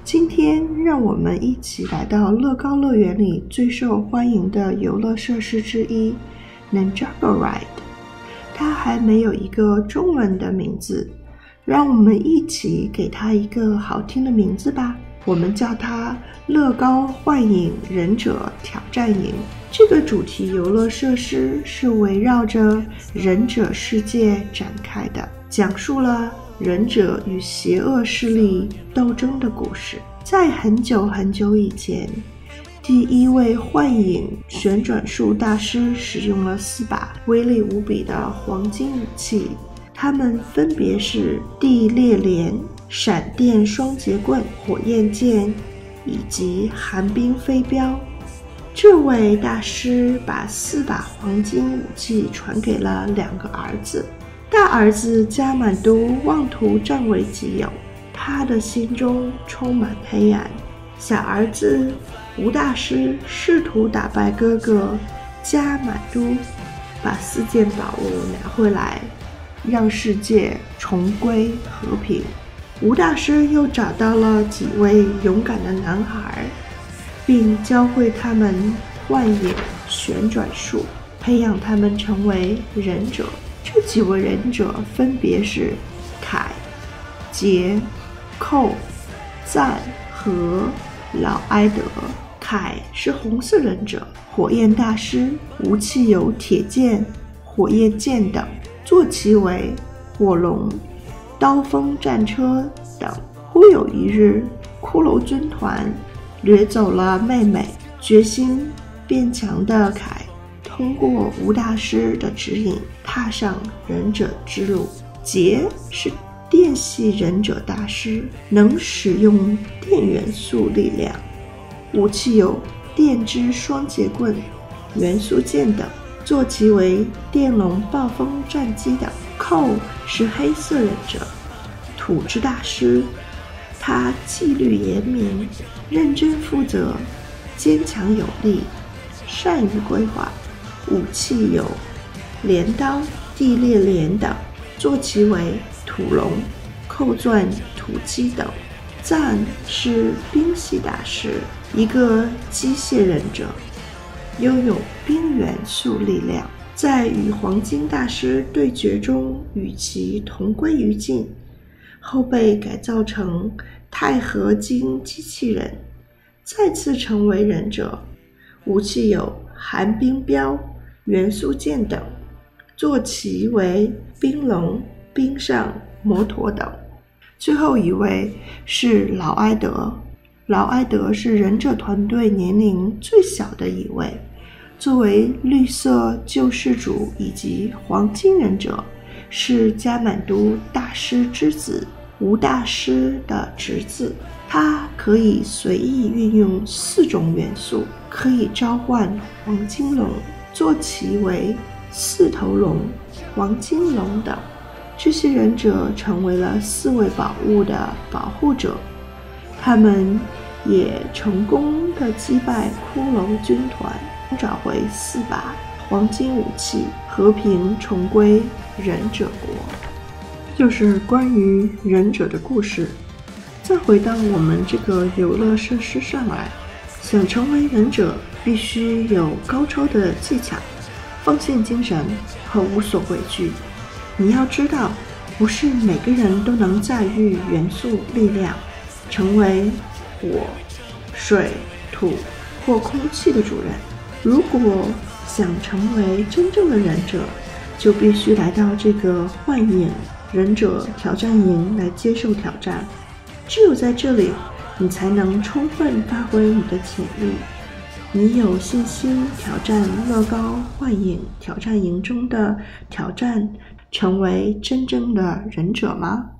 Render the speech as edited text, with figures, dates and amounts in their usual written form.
今天让我们一起来到乐高乐园里最受欢迎的游乐设施之一 Ninjago Ride， 它还没有一个中文的名字，让我们一起给它一个好听的名字吧，我们叫它乐高幻影忍者挑战营。这个主题游乐设施是围绕着忍者世界展开的，讲述了忍者与邪恶势力斗争的故事。在很久很久以前，第一位幻影旋转术大师使用了4把威力无比的黄金武器，它们分别是地裂镰、闪电双节棍、火焰剑以及寒冰飞镖。这位大师把4把黄金武器传给了2个儿子。大儿子加满都妄图占为己有，他的心中充满黑暗。小儿子吴大师试图打败哥哥加满都，把4件宝物拿回来，让世界重归和平。吴大师又找到了几位勇敢的男孩，并教会他们幻影旋转术，培养他们成为忍者。这几位忍者分别是凯、杰、寇、赞和老埃德。凯是红色忍者，火焰大师，武器有铁剑、火焰剑等，坐骑为火龙、刀锋战车等。忽有一日，骷髅军团掠走了妹妹，决心变强的凯通过吴大师的指引，踏上忍者之路。杰是电系忍者大师，能使用电元素力量，武器有电之双节棍、元素剑等，坐骑为电龙暴风战机等。寇是黑色忍者，土之大师，他纪律严明，认真负责，坚强有力，善于规划，武器有镰刀、地裂镰等，坐骑为土龙、扣钻土鸡等。赞是冰系大师，一个机械忍者，拥有冰元素力量，在与黄金大师对决中与其同归于尽，后被改造成钛合金机器人，再次成为忍者。武器有寒冰镖、元素剑等，坐骑为冰龙、冰上摩托等。最后一位是老埃德，老埃德是忍者团队年龄最小的一位，作为绿色救世主以及黄金忍者，是加满都大师之子吴大师的侄子。他可以随意运用4种元素，可以召唤黄金龙，坐骑为4头龙、黄金龙等。这些忍者成为了4位宝物的保护者，他们也成功地击败骷髅军团，找回4把黄金武器，和平重归忍者国。就是关于忍者的故事。再回到我们这个游乐设施上来，想成为忍者必须有高超的技巧、奉献精神和无所畏惧。你要知道，不是每个人都能驾驭元素力量，成为火、水、土或空气的主人。如果想成为真正的忍者，就必须来到这个幻影忍者挑战营来接受挑战。只有在这里，你才能充分发挥你的潜力。你有信心挑战乐高幻影挑战营中的挑战，成为真正的忍者吗？